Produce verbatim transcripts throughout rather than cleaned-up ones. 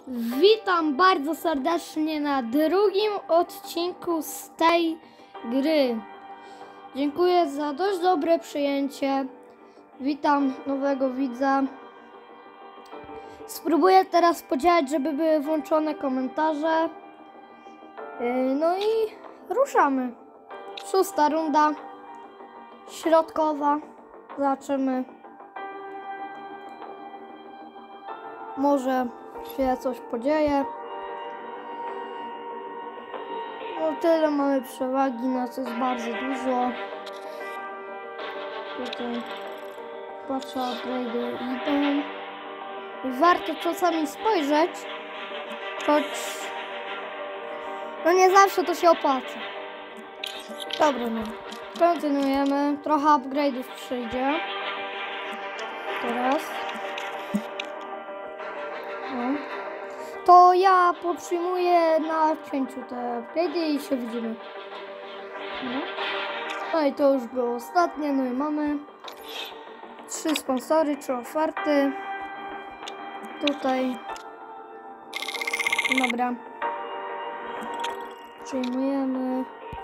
Witam bardzo serdecznie na drugim odcinku z tej gry. Dziękuję za dość dobre przyjęcie. Witam nowego widza. Spróbuję teraz podziałać, żeby były włączone komentarze. No i ruszamy. Szósta runda. Środkowa. Zobaczymy. Może się coś podzieje. No tyle mamy przewagi, nas jest bardzo dużo. Tutaj patrzę, upgrade'y idą. Warto czasami spojrzeć, choć no nie zawsze to się opłaca. Dobra, no. Kontynuujemy. Trochę upgrade'ów przyjdzie. Teraz. No. To ja podtrzymuję na pięciu te upgrade'y i się widzimy. No. no i to już było ostatnie. No i mamy trzy sponsory, trzy oferty. Tutaj. Dobra. Przyjmujemy.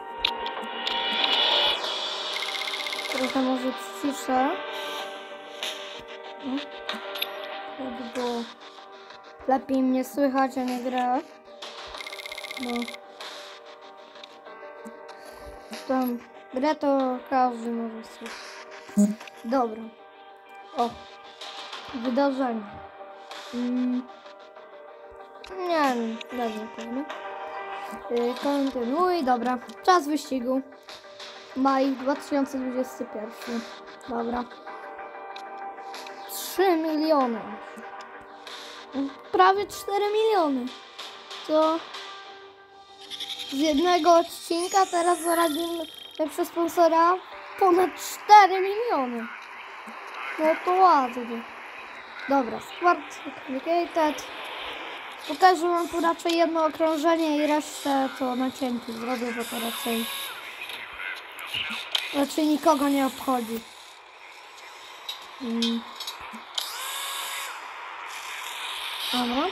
Trochę może przyciszę. No. Żeby było lepiej mnie słychać, a nie grę. No. Tam grę to każdy może słyszeć. Dobra. O. Wydarzenie. Mm. Nie wiem, dobra, pewnie. Yy, kontynuuj, dobra. Czas wyścigu. Maj dwa tysiące dwudziesty pierwszy. Dobra. trzy miliony. Prawie cztery miliony. To z jednego odcinka teraz zaradzimy przez sponsora ponad cztery miliony. No to ładnie. Dobra, Sport Complicated. Pokażę wam tu raczej jedno okrążenie i resztę to na cienku zrobię, bo to raczej raczej nikogo nie obchodzi. Hmm. Dobra.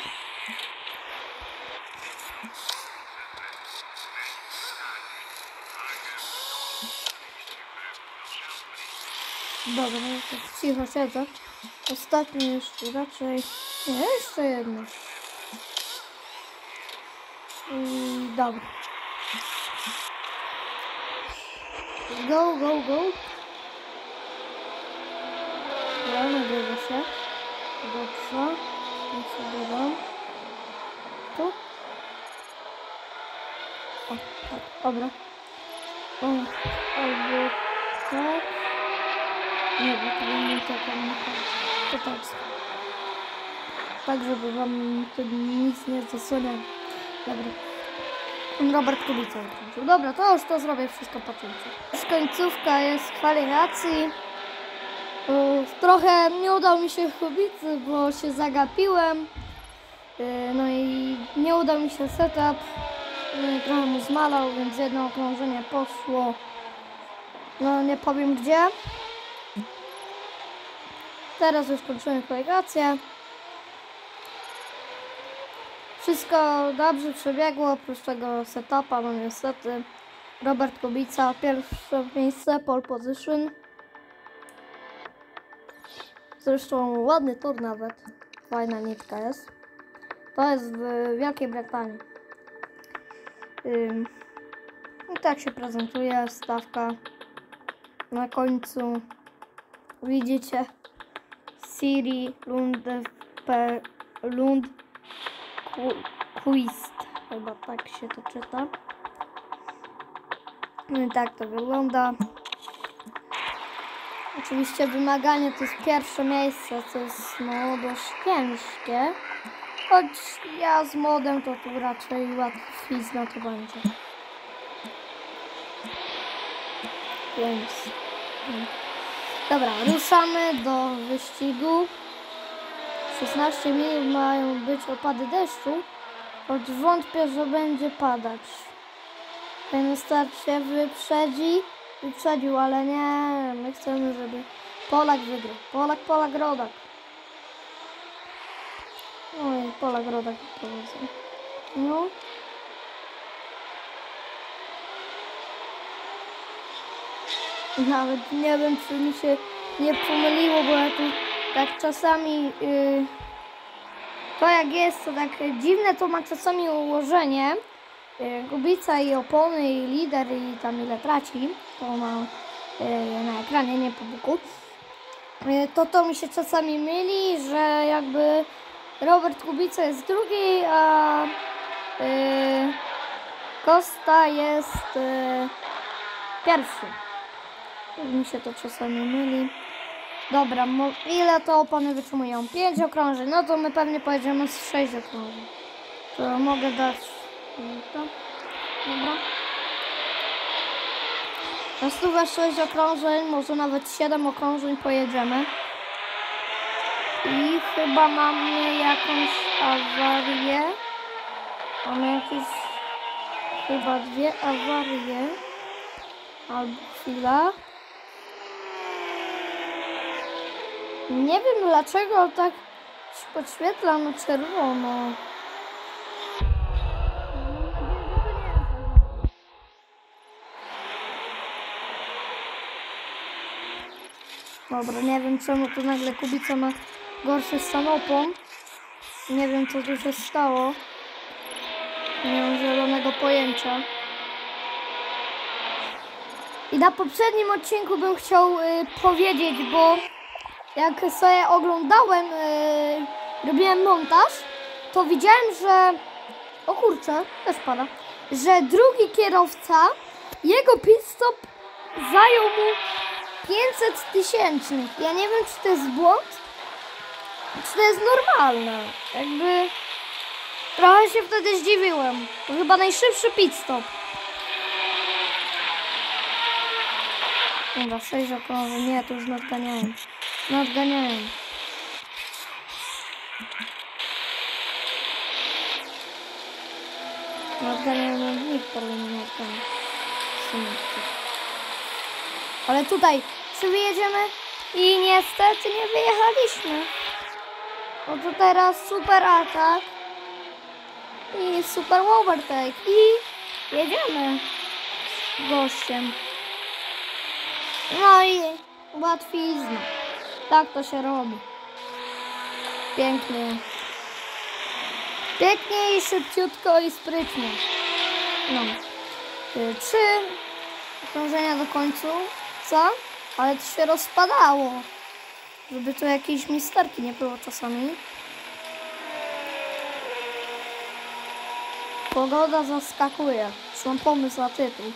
Dobra, no to cicho siedzę. Ostatni jeszcze raczej... Nie, jeszcze jedno. I dobra. Go, go, go. Dobra, nagrywa się. Dobrze. Ja sobie dam. Tu. O, tak, dobra. O, albo tak. Nie, bo to nie czekam na to. To tak. Tak, żeby wam tu nic nie zasłaniało. Dobra. Robert Kubica zakończył. Dobra, to już to zrobię wszystko po końcu. Już końcówka jest kwalifikacji. Trochę nie udał mi się Kubicy, bo się zagapiłem. No i nie udał mi się setup. Trochę mu zmalał, więc jedno okrążenie poszło. No nie powiem gdzie. Teraz już kończymy kwalifikację. Wszystko dobrze przebiegło, oprócz tego setupa, no niestety. Robert Kubica, pierwsze miejsce, pole position. Zresztą ładny tor nawet. Fajna nitka jest. To jest w Wielkiej Brytanii. Ym. I tak się prezentuje stawka. Na końcu widzicie Siri Lundpe, Lund Quist. Chyba tak się to czyta. I tak to wygląda. Oczywiście wymaganie to jest pierwsze miejsce, co jest no dość ciężkie. Choć ja z modem to tu raczej łatwizna to będzie. Więc... Dobra, ruszamy do wyścigu. szesnaście minut mają być opady deszczu, choć wątpię, że będzie padać. Ten start się wyprzedzi, wyprzedził, ale nie, my chcemy, żeby Polak wygrał. Polak, Polak, Rodak. Oj, pola grodek prowadzę. No. Nawet nie wiem, czy mi się nie pomyliło, bo ja tu tak czasami... Yy, to jak jest, to tak dziwne to ma czasami ułożenie. Yy, gubica i opony, i lider, i tam ile traci. To ma yy, na ekranie, nie po boku. Yy, to to mi się czasami myli, że jakby Robert Kubica jest drugi, a yy, Costa jest yy, pierwszy. Mi się to czasami myli. Dobra, ile to opony wytrzymują? pięć okrążeń. No to my pewnie pojedziemy z sześć okrążeń. To mogę dać... To. Dobra. Na stówę sześć okrążeń, może nawet siedem okrążeń pojedziemy. I chyba mamy jakąś awarię. Mamy jakieś... Chyba dwie awarie. Albo chwila. Nie wiem dlaczego tak się podświetla na czerwono. Dobra, nie wiem czemu tu nagle Kubica ma gorszy stan opon. Nie wiem co tu się stało. Nie mam zielonego pojęcia. I na poprzednim odcinku bym chciał y, powiedzieć, bo jak sobie oglądałem, yy, robiłem montaż, to widziałem, że, o kurczę, też pada, że drugi kierowca, jego pit stop zajął mu pięćset tysięcznych. Ja nie wiem, czy to jest błąd, czy to jest normalne. Jakby trochę się wtedy zdziwiłem. To chyba najszybszy pit stop. Dobra, sześć okrążeń, nie, to już nadganiałem. Nadganiałem. Nadganiałem, nikt prawie nie nadganiał. Ale tutaj, czy wyjedziemy? I niestety nie wyjechaliśmy. No to teraz super atak. I super overtake. I jedziemy z gościem. No i łatwizna. Tak to się robi. Pięknie. Pięknie i szybciutko i sprytnie. No. Trzy okrążenia do końca. Co? Ale to się rozpadało. Żeby tu jakieś misterki nie było czasami. Pogoda zaskakuje. Już mam pomysł na tytuł.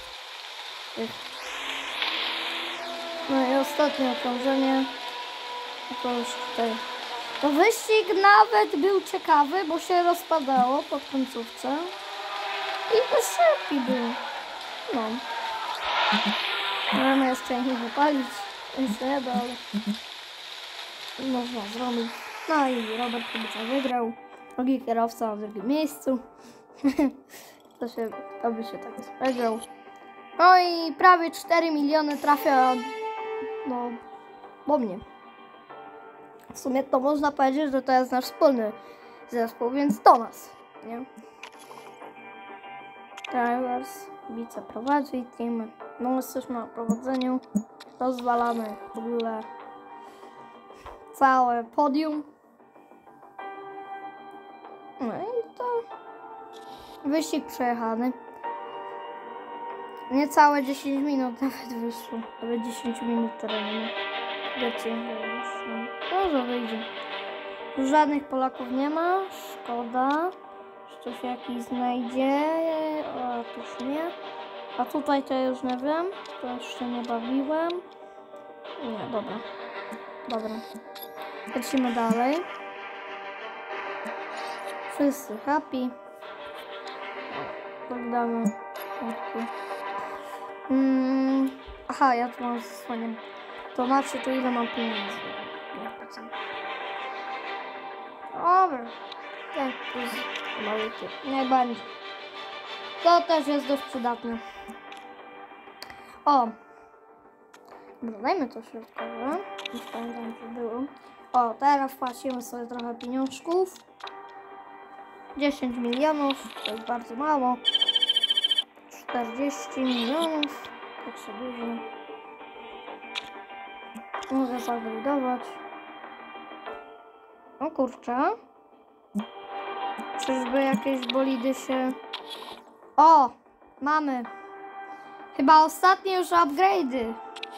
No i ostatnie okrążenie. To już tutaj. To wyścig nawet był ciekawy, bo się rozpadało pod końcówce. I to szybki był. No. Możemy jeszcze nie wypalić. Jeszcze nie da, ale można zrobić. No i Robert Kubica wygrał. Drugi kierowca w drugim miejscu. To się, to by się tak spodziewał. No i prawie cztery miliony trafia no, do mnie. W sumie to można powiedzieć, że to jest nasz wspólny zespół, więc do nas, nie? Drivers, Kubica prowadzi team. No jesteśmy na prowadzeniu. Rozwalamy w ogóle całe podium. No i to wyścig przejechany. Niecałe dziesięć minut nawet wyszło. Nawet dziesięć minut terenu. Wiecie, może wyjdzie. Żadnych Polaków nie ma. Szkoda. Czy coś jakiś znajdzie. Otóż nie. A tutaj to już nie wiem. To jeszcze nie bawiłem. Nie, dobra. Dobra. Lecimy dalej. Wszyscy happy. Poddamy. Hmm. Aha, ja tu mam zasłonię. To znaczy, to ile mam pieniędzy? Dobra. Tak, to jest malutkie. Nie będzie. To też jest dość przydatne. O. Dobra, dajmy to środkowe. Już pamiętam, co było. O, teraz płacimy sobie trochę pieniążków. dziesięć milionów, to jest bardzo mało. czterdzieści milionów, tak się dużo. Mogę zabudować. O kurczę. Czyżby jakieś bolidy się... O! Mamy. Chyba ostatnie już upgrade'y.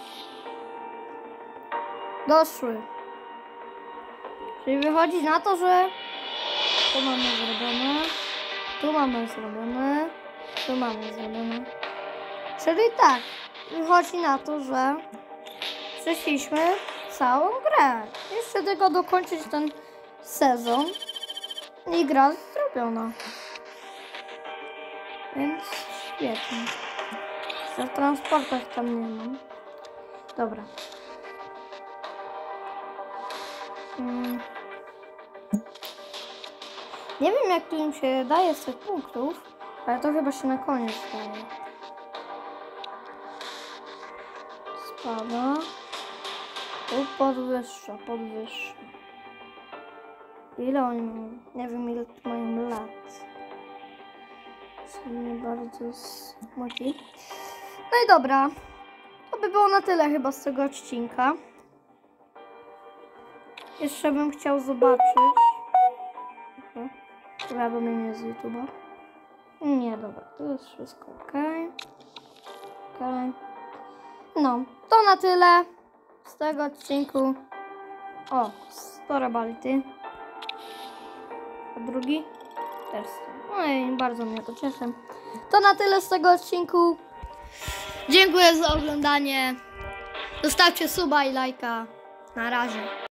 Doszły. Czyli wychodzi na to, że tu mamy zrobione, tu mamy zrobione, tu mamy zrobione. Czyli tak, wychodzi na to, że przeszliśmy całą grę. Jeszcze tylko dokończyć ten sezon i gra zrobiona. Więc świetnie. Jeszcze w transportach tam nie mam. Dobra. Hmm. Nie wiem, jak tu im się daje z tych punktów, ale to chyba się na koniec daje. Spada. Tu podwyższa, podwyższa. Ile oni mają? Nie wiem, ile tu mają lat. Są nie bardzo smoki. No i dobra. To by było na tyle chyba z tego odcinka. Jeszcze bym chciał zobaczyć. Powiadomienie z YouTube'a. Nie, dobra, to jest wszystko ok. Ok. No, to na tyle z tego odcinku. O, sto rabality. A drugi? Też sto. No i bardzo mnie to cieszy. To na tyle z tego odcinku. Dziękuję za oglądanie. Zostawcie suba i lajka. Na razie.